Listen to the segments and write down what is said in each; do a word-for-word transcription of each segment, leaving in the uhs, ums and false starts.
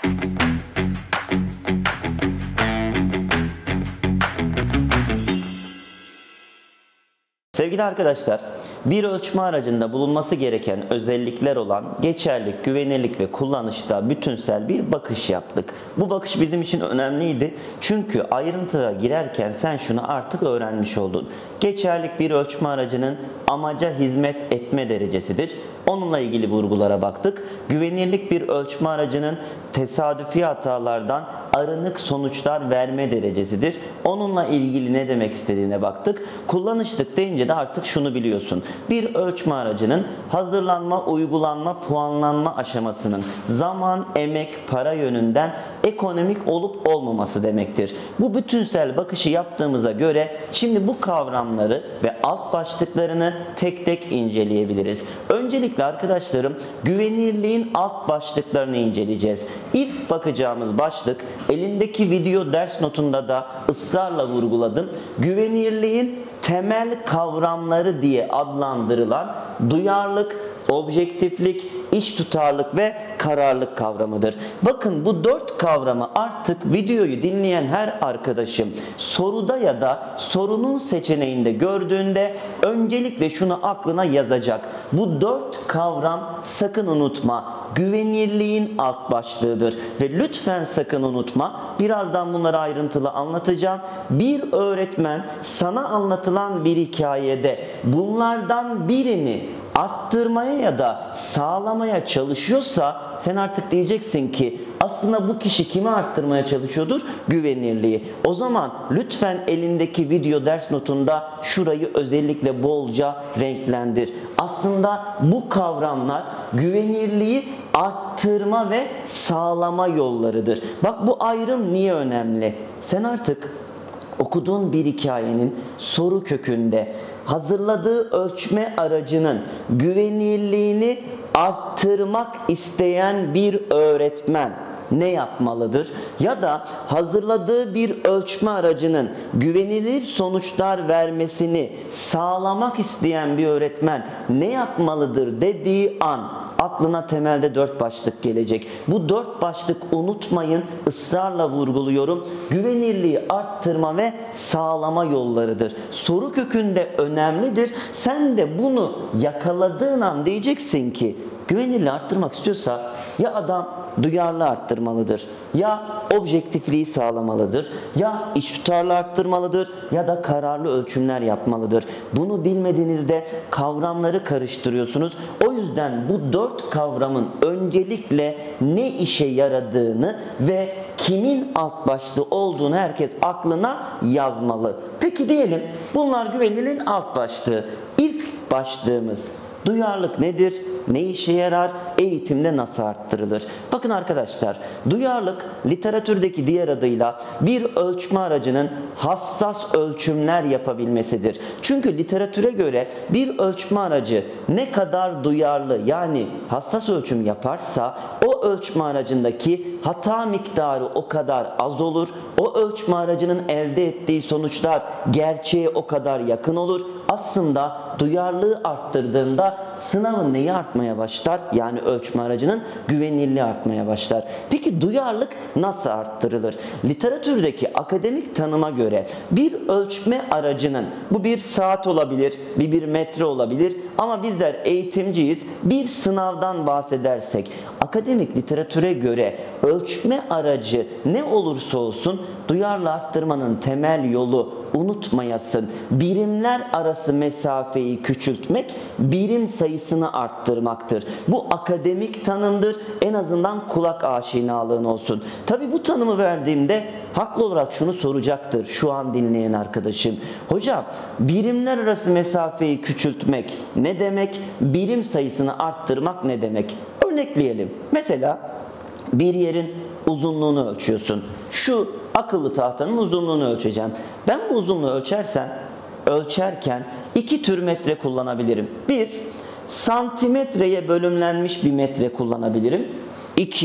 Sevgili arkadaşlar, bir ölçme aracında bulunması gereken özellikler olan geçerlilik, güvenirlik ve kullanışta bütünsel bir bakış yaptık. Bu bakış bizim için önemliydi. Çünkü ayrıntıya girerken sen şunu artık öğrenmiş oldun. Geçerlilik bir ölçme aracının amaca hizmet etme derecesidir. Onunla ilgili vurgulara baktık. Güvenirlik bir ölçme aracının tesadüfi hatalardan arınık sonuçlar verme derecesidir. Onunla ilgili ne demek istediğine baktık. Kullanışlık deyince de artık şunu biliyorsun. Bir ölçme aracının hazırlanma, uygulanma, puanlanma aşamasının zaman, emek, para yönünden ekonomik olup olmaması demektir. Bu bütünsel bakışı yaptığımıza göre şimdi bu kavramları ve alt başlıklarını tek tek inceleyebiliriz. Öncelikle arkadaşlarım güvenirliğin alt başlıklarını inceleyeceğiz. İlk bakacağımız başlık, elindeki video ders notunda da ısrarla vurguladım. Güvenirliğin temel kavramları diye adlandırılan duyarlılık, objektiflik, iç tutarlılık ve kararlılık kavramıdır. Bakın bu dört kavramı artık videoyu dinleyen her arkadaşım soruda ya da sorunun seçeneğinde gördüğünde öncelikle şunu aklına yazacak. Bu dört kavram sakın unutma. Güvenirliğin alt başlığıdır ve lütfen sakın unutma. Birazdan bunları ayrıntılı anlatacağım. Bir öğretmen sana anlatılan bir hikayede bunlardan birini arttırmaya ya da sağlamaya çalışıyorsa sen artık diyeceksin ki aslında bu kişi kimi arttırmaya çalışıyordur? Güvenirliği. O zaman lütfen elindeki video ders notunda şurayı özellikle bolca renklendir. Aslında bu kavramlar güvenirliği arttırma ve sağlama yollarıdır. Bak bu ayrım niye önemli? Sen artık okuduğun bir hikayenin soru kökünde hazırladığı ölçme aracının güvenirliğini arttırmak isteyen bir öğretmen ne yapmalıdır? Ya da hazırladığı bir ölçme aracının güvenilir sonuçlar vermesini sağlamak isteyen bir öğretmen ne yapmalıdır dediği an aklına temelde dört başlık gelecek. Bu dört başlık unutmayın, ısrarla vurguluyorum. Güvenirliği arttırma ve sağlama yollarıdır. Soru kökünde önemlidir. Sen de bunu yakaladığın an diyeceksin ki güvenirliği arttırmak istiyorsa ya adam duyarlı arttırmalıdır, ya objektifliği sağlamalıdır, ya iç tutarlı arttırmalıdır ya da kararlı ölçümler yapmalıdır. Bunu bilmediğinizde kavramları karıştırıyorsunuz. O yüzden bu dört kavramın öncelikle ne işe yaradığını ve kimin alt başlığı olduğunu herkes aklına yazmalı. Peki diyelim bunlar güvenirliğin alt başlığı. İlk başlığımız duyarlılık nedir? Ne işe yarar? Eğitimde nasıl arttırılır? Bakın arkadaşlar, duyarlılık literatürdeki diğer adıyla bir ölçme aracının hassas ölçümler yapabilmesidir. Çünkü literatüre göre bir ölçme aracı ne kadar duyarlı yani hassas ölçüm yaparsa o ölçme aracındaki hata miktarı o kadar az olur. O ölçme aracının elde ettiği sonuçlar gerçeğe o kadar yakın olur. Aslında duyarlılığı arttırdığında sınavın neyi artmaya başlar? Yani ölçme aracının güvenilirliği artmaya başlar. Peki duyarlılık nasıl arttırılır? Literatürdeki akademik tanıma göre bir ölçme aracının, bu bir saat olabilir, bir bir metre olabilir ama bizler eğitimciyiz. Bir sınavdan bahsedersek akademik literatüre göre ölçme aracı ne olursa olsun duyarlılığı arttırmanın temel yolu unutmayasın. Birimler arası mesafeyi küçültmek, birim sayısını arttırmaktır. Bu akademik tanımdır. En azından kulak aşinalığın olsun. Tabi bu tanımı verdiğimde haklı olarak şunu soracaktır şu an dinleyen arkadaşım. Hocam birimler arası mesafeyi küçültmek ne demek? Birim sayısını arttırmak ne demek? Örnekleyelim. Mesela bir yerin uzunluğunu ölçüyorsun. Şu akıllı tahtanın uzunluğunu ölçeceğim. Ben bu uzunluğu ölçersen, ölçerken iki tür metre kullanabilirim. Bir, santimetreye bölümlenmiş bir metre kullanabilirim. İki,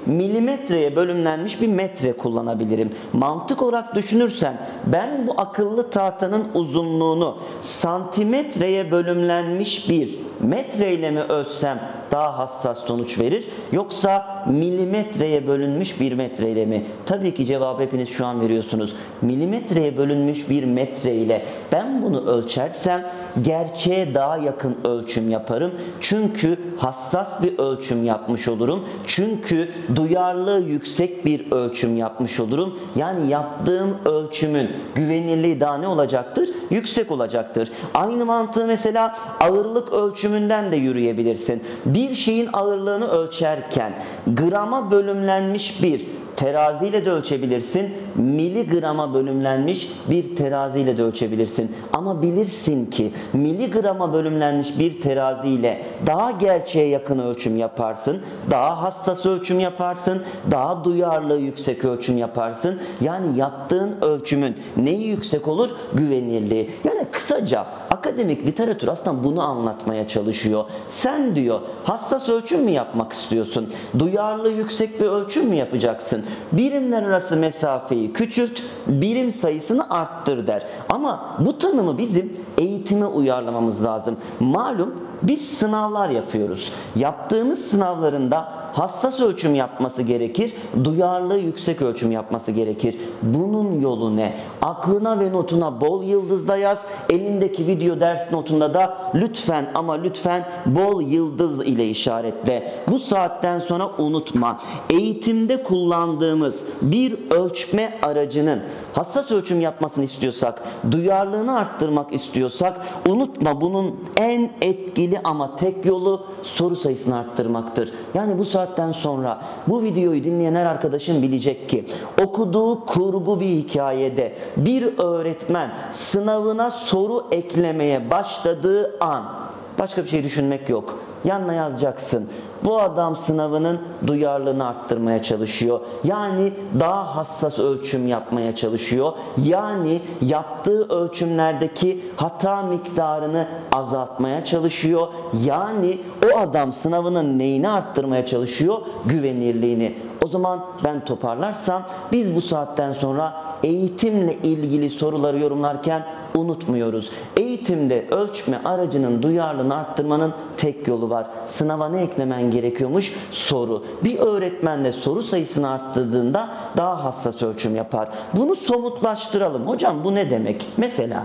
milimetreye bölümlenmiş bir metre kullanabilirim. Mantık olarak düşünürsen ben bu akıllı tahtanın uzunluğunu santimetreye bölümlenmiş bir metre ile mi ölçsem daha hassas sonuç verir, yoksa milimetreye bölünmüş bir metre ile mi? Tabii ki cevabı hepiniz şu an veriyorsunuz. Milimetreye bölünmüş bir metre ile ben bunu ölçersem gerçeğe daha yakın ölçüm yaparım. Çünkü hassas bir ölçüm yapmış olurum. Çünkü duyarlılığı yüksek bir ölçüm yapmış olurum. Yani yaptığım ölçümün güvenilirliği daha ne olacaktır? Yüksek olacaktır. Aynı mantığı mesela ağırlık ölçümünden de yürüyebilirsin. Bir şeyin ağırlığını ölçerken grama bölümlenmiş bir teraziyle de ölçebilirsin, miligrama bölümlenmiş bir teraziyle de ölçebilirsin. Ama bilirsin ki miligrama bölümlenmiş bir teraziyle daha gerçeğe yakın ölçüm yaparsın, daha hassas ölçüm yaparsın, daha duyarlılığı yüksek ölçüm yaparsın. Yani yaptığın ölçümün neyi yüksek olur? Güvenilirliği. Yani kısaca akademik literatür aslında bunu anlatmaya çalışıyor. Sen diyor hassas ölçüm mü yapmak istiyorsun? Duyarlılığı yüksek bir ölçüm mü yapacaksın? Birimler arası mesafeyi küçült, birim sayısını arttır der. Ama bu tanımı bizim eğitime uyarlamamız lazım. Malum biz sınavlar yapıyoruz. Yaptığımız sınavlarında hassas ölçüm yapması gerekir, duyarlılığı yüksek ölçüm yapması gerekir. Bunun yolu ne? Aklına ve notuna bol yıldızla yaz. Elindeki video ders notunda da lütfen ama lütfen bol yıldız ile işaretle. Bu saatten sonra unutma. Eğitimde kullandığımız bir ölçme aracının hassas ölçüm yapmasını istiyorsak, duyarlılığını arttırmak istiyorsak unutma, bunun en etkili ama tek yolu soru sayısını arttırmaktır. Yani bu saatten sonra bu videoyu dinleyen her arkadaşım bilecek ki okuduğu kurgu bir hikayede bir öğretmen sınavına soru eklemeye başladığı an başka bir şey düşünmek yok. Yanına yazacaksın. Bu adam sınavının duyarlılığını arttırmaya çalışıyor. Yani daha hassas ölçüm yapmaya çalışıyor. Yani yaptığı ölçümlerdeki hata miktarını azaltmaya çalışıyor. Yani o adam sınavının neyini arttırmaya çalışıyor? Güvenilirliğini. O zaman ben toparlarsam biz bu saatten sonra eğitimle ilgili soruları yorumlarken unutmuyoruz. Eğitimde ölçme aracının duyarlılığını arttırmanın tek yolu var. Sınava ne eklemen gerekiyormuş? Soru. Bir öğretmen de soru sayısını arttırdığında daha hassas ölçüm yapar. Bunu somutlaştıralım. Hocam bu ne demek? Mesela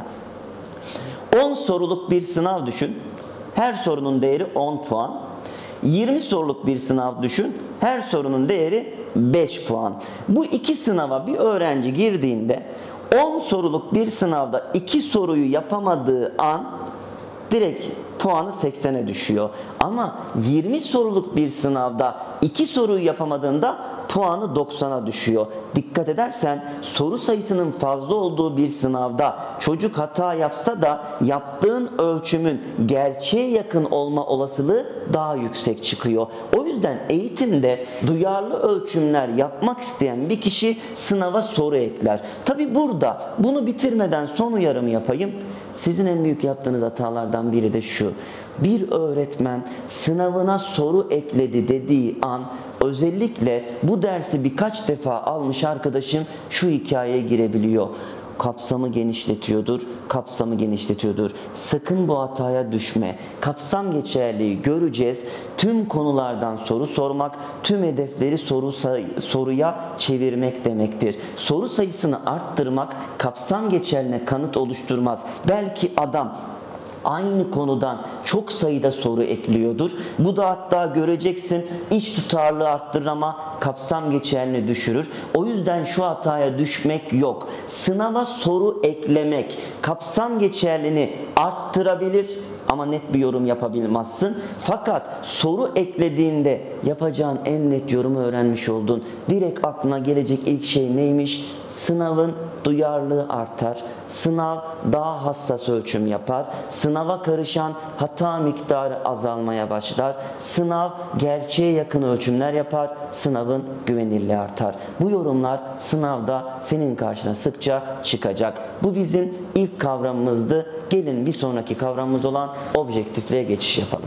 on soruluk bir sınav düşün. Her sorunun değeri on puan. yirmi soruluk bir sınav düşün. Her sorunun değeri beş puan. Bu iki sınava bir öğrenci girdiğinde on soruluk bir sınavda iki soruyu yapamadığı an direkt puanı seksene düşüyor. Ama yirmi soruluk bir sınavda iki soruyu yapamadığında puanı doksana düşüyor. Dikkat edersen soru sayısının fazla olduğu bir sınavda çocuk hata yapsa da yaptığın ölçümün gerçeğe yakın olma olasılığı daha yüksek çıkıyor. O yüzden eğitimde duyarlı ölçümler yapmak isteyen bir kişi sınava soru ekler. Tabi burada bunu bitirmeden son uyarımı yapayım. Sizin en büyük yaptığınız hatalardan biri de şu. Bir öğretmen sınavına soru ekledi dediği an özellikle bu dersi birkaç defa almış arkadaşım şu hikayeye girebiliyor. Kapsamı genişletiyordur, kapsamı genişletiyordur. Sakın bu hataya düşme. Kapsam geçerliği göreceğiz. Tüm konulardan soru sormak, tüm hedefleri soru soruya çevirmek demektir. Soru sayısını arttırmak kapsam geçerliğine kanıt oluşturmaz. Belki adam aynı konudan çok sayıda soru ekliyordur. Bu da hatta göreceksin iç tutarlılığı arttırır ama kapsam geçerliliğini düşürür. O yüzden şu hataya düşmek yok. Sınava soru eklemek kapsam geçerliliğini arttırabilir ama net bir yorum yapabilmezsin. Fakat soru eklediğinde yapacağın en net yorumu öğrenmiş oldun. Direkt aklına gelecek ilk şey neymiş? Sınavın duyarlılığı artar. Sınav daha hassas ölçüm yapar. Sınava karışan hata miktarı azalmaya başlar. Sınav gerçeğe yakın ölçümler yapar. Sınavın güvenilirliği artar. Bu yorumlar sınavda senin karşına sıkça çıkacak. Bu bizim ilk kavramımızdı. Gelin bir sonraki kavramımız olan objektifliğe geçiş yapalım.